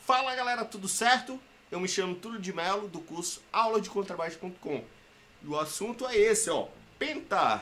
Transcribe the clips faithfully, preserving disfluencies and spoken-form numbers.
Fala galera, tudo certo? Eu me chamo Túlio de Melo, do curso aula de contrabaixo ponto com. E o assunto é esse, ó, penta.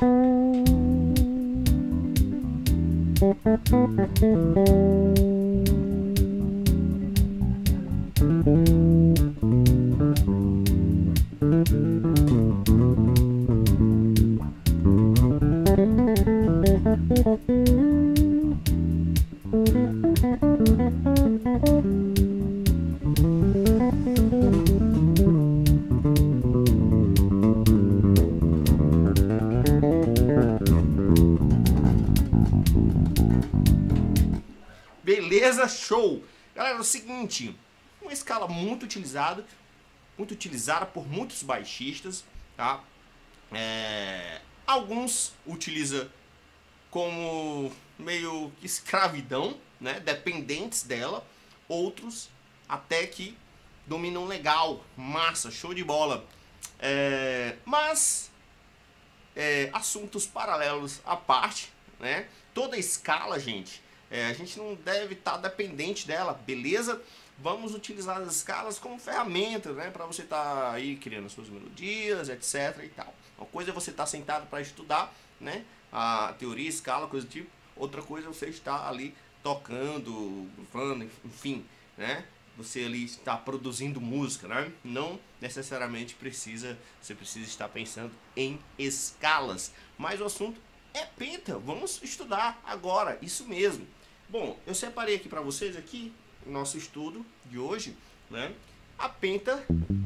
Beleza? Show! Galera, é o seguinte, uma escala muito utilizada, muito utilizada por muitos baixistas, tá? É, alguns utilizam como meio escravidão, né? Dependentes dela, outros até que dominam legal, massa, show de bola. É, mas é, assuntos paralelos à parte, né? Toda escala, gente, É, a gente não deve estar tá dependente dela, beleza? Vamos utilizar as escalas como ferramenta, né? Para você estar tá aí criando suas melodias, etc e tal. Uma coisa é você estar tá sentado para estudar, né? A teoria, escala, coisa do tipo. Outra coisa é você estar ali tocando, gruvando, enfim, né? Você ali está produzindo música, né? Não necessariamente precisa, você precisa estar pensando em escalas. Mas o assunto é penta. Vamos estudar agora, isso mesmo. Bom, eu separei aqui para vocês aqui o nosso estudo de hoje, né? A penta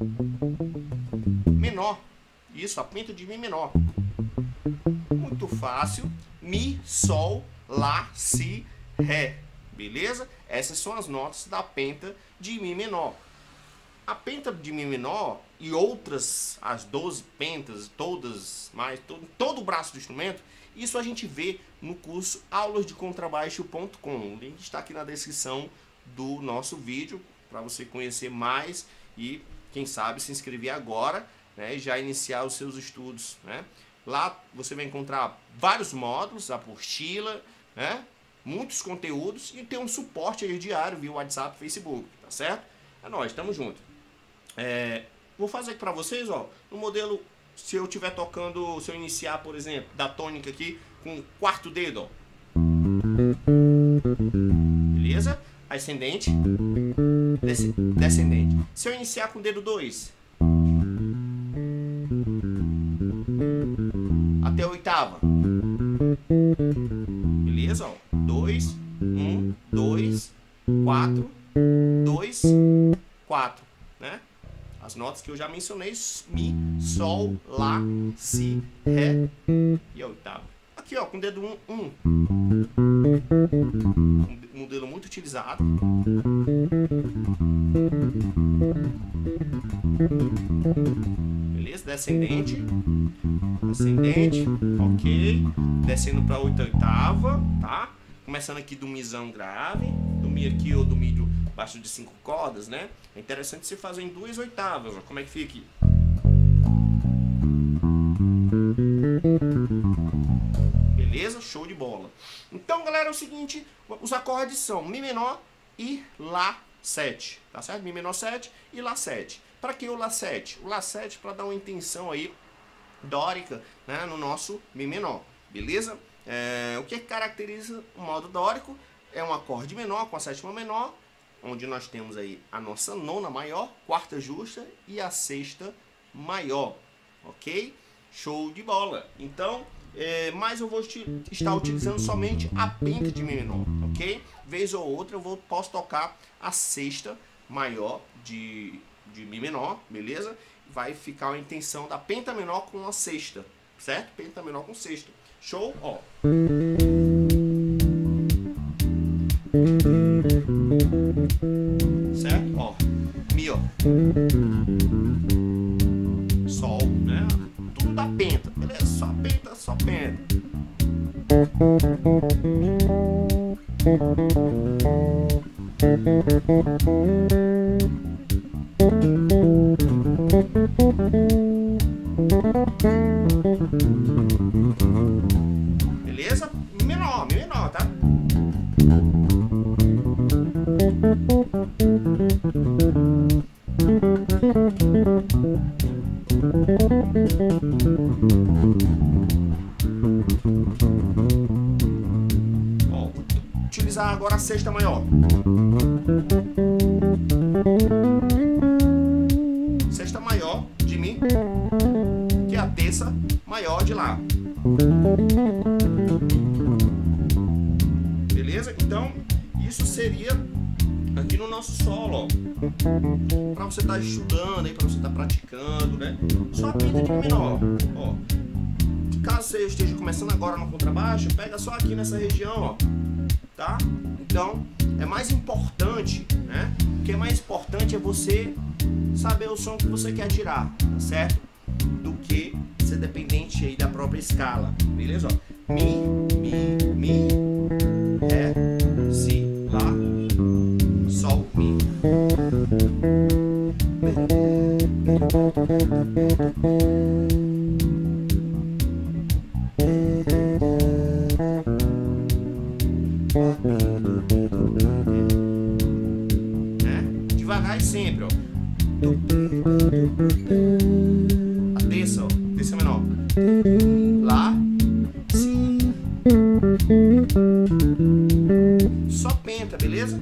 menor. Isso, a penta de Mi menor. Muito fácil. Mi, Sol, Lá, Si, Ré. Beleza? Essas são as notas da penta de Mi menor. A penta de Mi menor e outras, as doze pentas, todas, mais todo, todo o braço do instrumento, isso a gente vê no curso aulas de contrabaixo ponto com. O link está aqui na descrição do nosso vídeo para você conhecer mais e, quem sabe, se inscrever agora, né, e já iniciar os seus estudos, né? Lá você vai encontrar vários módulos, apostila, né, muitos conteúdos e tem um suporte aí diário via WhatsApp, Facebook, tá certo? É nóis, tamo junto. É, vou fazer aqui para vocês, ó, no modelo. Se eu estiver tocando, se eu iniciar, por exemplo, da tônica aqui com o quarto dedo, ó. Beleza? Ascendente, des descendente. Se eu iniciar com o dedo dois, até a oitava. Beleza? Ó. dois, um, dois, quatro, dois, quatro, né? As notas que eu já mencionei, Mi, Sol, Lá, Si, Ré e a oitava. Aqui, ó, com o dedo um, um. Um modelo muito utilizado. Beleza? Descendente. Ascendente. Ok. Descendo para a oitava, tá? Começando aqui do Mizão grave. Do Mi aqui ou do Mi baixo de cinco cordas, né? É interessante você fazer em duas oitavas, ó. Como é que fica aqui? Beleza? Show de bola. Então, galera, é o seguinte, os acordes são Mi menor e Lá sete, tá certo? Mi menor sete e Lá sete. Para que o Lá sete? O Lá sete para dar uma intenção aí dórica, né, no nosso Mi menor, beleza? É, o que caracteriza o modo dórico é um acorde menor com a sétima menor, onde nós temos aí a nossa nona maior, quarta justa e a sexta maior, ok? Show de bola. Então, é, mas eu vou estar utilizando somente a penta de Mi menor, ok? Vez ou outra eu vou, posso tocar a sexta maior de, de Mi menor, beleza? Vai ficar a intenção da penta menor com a sexta, certo? Penta menor com sexta. Show? Ó. Certo? Ó. Mi, ó. Sol, né? Tudo da penta, beleza? Só penta, só penta. Beleza? Menor, menor, tá? para a sexta maior. Sexta maior de Mi, que é a terça maior de Lá. Beleza? Então, isso seria aqui no nosso solo, ó. Para você estar tá estudando aí, para você estar tá praticando, né? Só a pinta de Mi menor, ó. Caso você esteja começando agora no contrabaixo, pega só aqui nessa região, ó, tá? Então, é mais importante, né? O que é mais importante é você saber o som que você quer tirar, tá certo? Do que ser dependente aí da própria escala, beleza? Ó, Mi, Mi, Mi, Ré, Si, Lá, Sol, Mi. É, devagar e sempre, ó. A terça, ó, terça menor. Lá, Si. Só penta, beleza?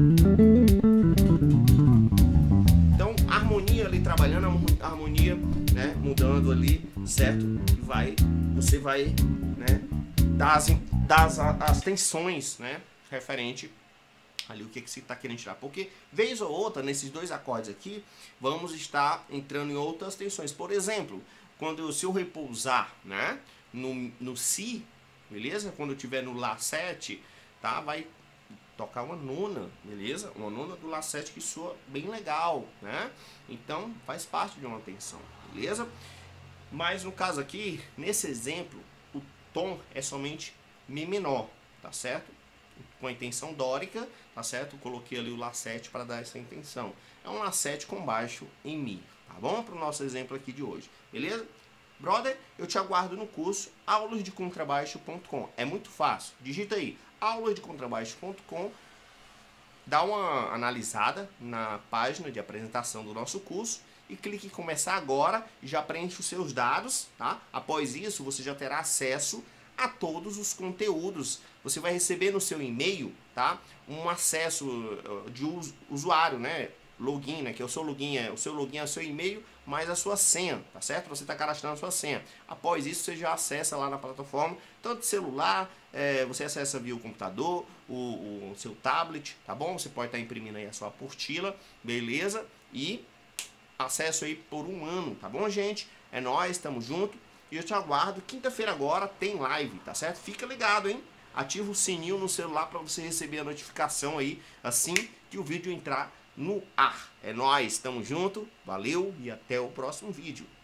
Então, harmonia ali, trabalhando a harmonia, né? Mudando ali, certo? E vai, você vai, né? Dar as, dar as, as tensões, né? Referente ali o que, que você está querendo tirar. Porque, vez ou outra, nesses dois acordes aqui, vamos estar entrando em outras tensões. Por exemplo, quando se eu repousar, né? No, no Si, beleza? Quando eu estiver no Lá sete, tá? Vai tocar uma nona, beleza? Uma nona do Lá sete que soa bem legal, né? Então, faz parte de uma tensão, beleza? Mas no caso aqui, nesse exemplo, o tom é somente Mi menor, tá certo? Com a intenção dórica, tá certo? Eu coloquei ali o Lá sete para dar essa intenção. É um Lá sete com baixo em Mi, tá bom? Para o nosso exemplo aqui de hoje, beleza? Brother, eu te aguardo no curso aulas de contrabaixo ponto com. É muito fácil. Digita aí aulas de contrabaixo ponto com. Dá uma analisada na página de apresentação do nosso curso e clique em começar agora e já preenche os seus dados, tá? Após isso, você já terá acesso a todos os conteúdos. Você vai receber no seu e-mail, tá? Um acesso de usuário, né? Login, né? Que é o seu login, é o seu login é o seu e-mail mais a sua senha, tá certo? Você está cadastrando a sua senha. Após isso, você já acessa lá na plataforma, tanto celular, é, você acessa via o computador, o, o seu tablet, tá bom? Você pode estar tá imprimindo aí a sua apostila, beleza? E acesso aí por um ano, tá bom, gente? É nóis, estamos junto. E eu te aguardo. Quinta-feira agora tem live, tá certo? Fica ligado, hein? Ativa o sininho no celular para você receber a notificação aí assim que o vídeo entrar no ar. É nóis, tamo junto, valeu e até o próximo vídeo.